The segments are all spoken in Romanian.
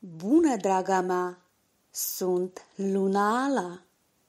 Bună, draga mea! Sunt Luna Ala.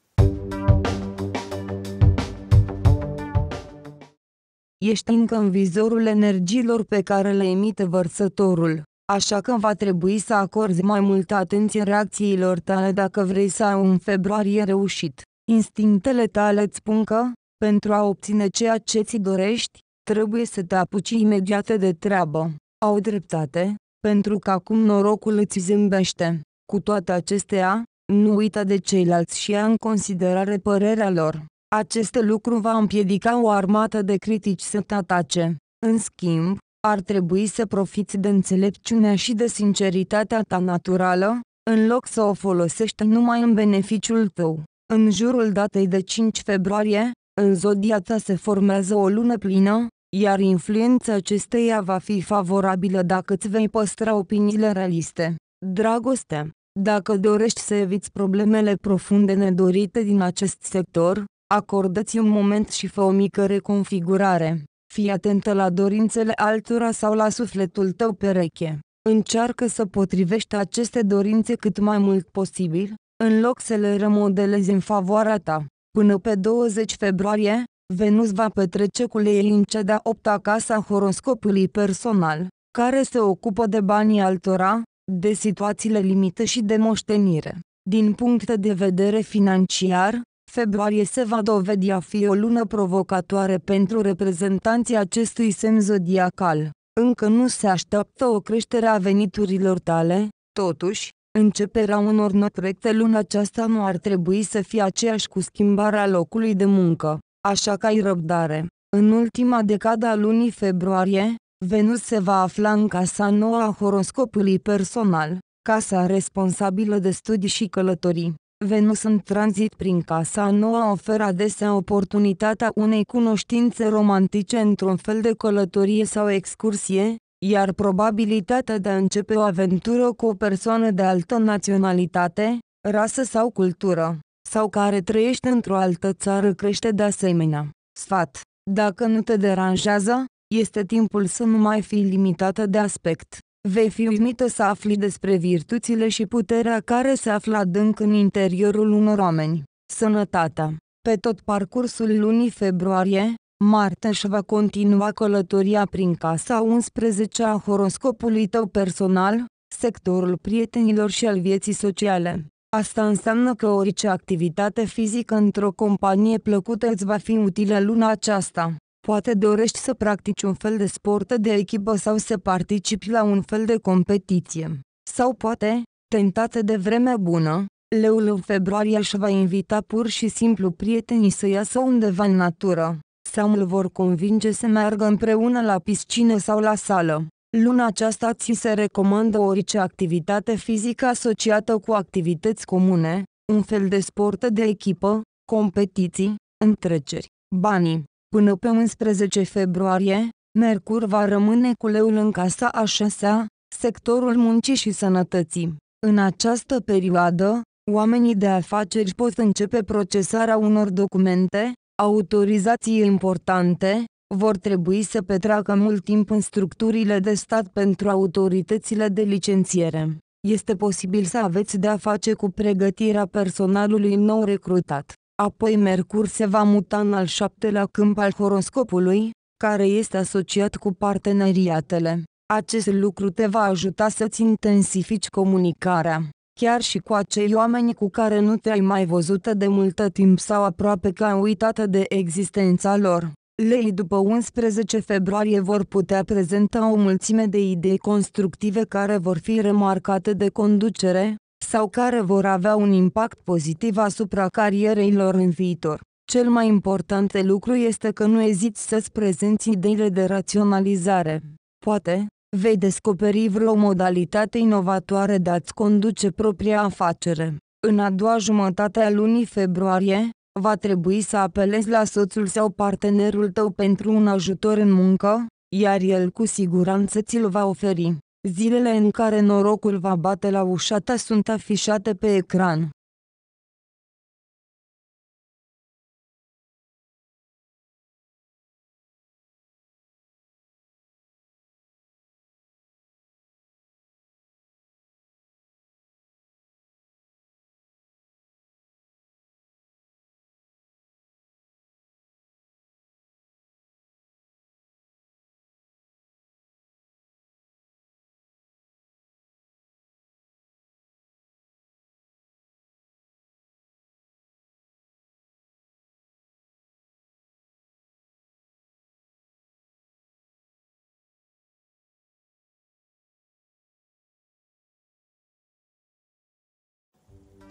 Ești încă în vizorul energiilor pe care le emite vărsătorul, așa că va trebui să acorzi mai multă atenție reacțiilor tale dacă vrei să ai un februarie reușit. Instinctele tale îți spun că, pentru a obține ceea ce ți dorești, trebuie să te apuci imediat de treabă. Au dreptate, pentru că acum norocul îți zâmbește. Cu toate acestea, nu uita de ceilalți și ia în considerare părerea lor. Acest lucru va împiedica o armată de critici să te atace. În schimb, ar trebui să profiți de înțelepciunea și de sinceritatea ta naturală, în loc să o folosești numai în beneficiul tău. În jurul datei de 5 februarie, în zodia ta se formează o lună plină, iar influența acesteia va fi favorabilă dacă îți vei păstra opiniile realiste. Dragoste. Dacă dorești să eviți problemele profunde nedorite din acest sector, acordă-ți un moment și fă o mică reconfigurare. Fii atentă la dorințele altora sau la sufletul tău pereche. Încearcă să potrivești aceste dorințe cât mai mult posibil, în loc să le remodelezi în favoarea ta. Până pe 20 februarie, Venus va petrece cu Lei în cea de-a 8-a casă a horoscopului personal, care se ocupă de banii altora, de situațiile limite și de moștenire. Din punct de vedere financiar, februarie se va dovedi a fi o lună provocatoare pentru reprezentanții acestui semn zodiacal. Încă nu se așteaptă o creștere a veniturilor tale, totuși, începerea unor noi proiecte luna aceasta nu ar trebui să fie aceeași cu schimbarea locului de muncă, așa că ai răbdare. În ultima decadă a lunii februarie, Venus se va afla în casa nouă a horoscopului personal, casa responsabilă de studii și călătorii. Venus în tranzit prin casa nouă oferă adesea oportunitatea unei cunoștințe romantice într-un fel de călătorie sau excursie, iar probabilitatea de a începe o aventură cu o persoană de altă naționalitate, rasă sau cultură, sau care trăiește într-o altă țară crește de asemenea. Sfat: dacă nu te deranjează, este timpul să nu mai fii limitată de aspect. Vei fi uimită să afli despre virtuțile și puterea care se află adânc în interiorul unor oameni. Sănătatea. Pe tot parcursul lunii februarie, Marte își va continua călătoria prin casa 11 a horoscopului tău personal, sectorul prietenilor și al vieții sociale. Asta înseamnă că orice activitate fizică într-o companie plăcută îți va fi utilă luna aceasta. Poate dorești să practici un fel de sport de echipă sau să participi la un fel de competiție. Sau poate, tentate de vreme bună, Leul în februarie își va invita pur și simplu prietenii să iasă undeva în natură, sau îl vor convinge să meargă împreună la piscină sau la sală. Luna aceasta ți se recomandă orice activitate fizică asociată cu activități comune, un fel de sport de echipă, competiții, întreceri. Banii. Până pe 11 februarie, Mercur va rămâne cu Leul în casa a 6-a, sectorul muncii și sănătății. În această perioadă, oamenii de afaceri pot începe procesarea unor documente, autorizații importante, vor trebui să petreacă mult timp în structurile de stat pentru autoritățile de licențiere. Este posibil să aveți de-a face cu pregătirea personalului nou recrutat. Apoi Mercur se va muta în al 7-lea câmp al horoscopului, care este asociat cu parteneriatele. Acest lucru te va ajuta să-ți intensifici comunicarea, chiar și cu acei oameni cu care nu te-ai mai văzut de multă timp sau aproape că ai uitat de existența lor. Lei după 11 februarie vor putea prezenta o mulțime de idei constructive care vor fi remarcate de conducere, sau care vor avea un impact pozitiv asupra carierei lor în viitor. Cel mai important lucru este că nu eziți să-ți prezinți ideile de raționalizare. Poate, vei descoperi vreo modalitate inovatoare de a-ți conduce propria afacere. În a doua jumătate a lunii februarie, va trebui să apelezi la soțul sau partenerul tău pentru un ajutor în muncă, iar el cu siguranță ți-l va oferi. Zilele în care norocul va bate la ușa ta sunt afișate pe ecran.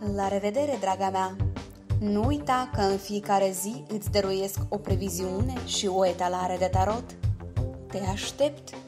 La revedere, draga mea! Nu uita că în fiecare zi îți dăruiesc o previziune și o etalare de tarot. Te aștept!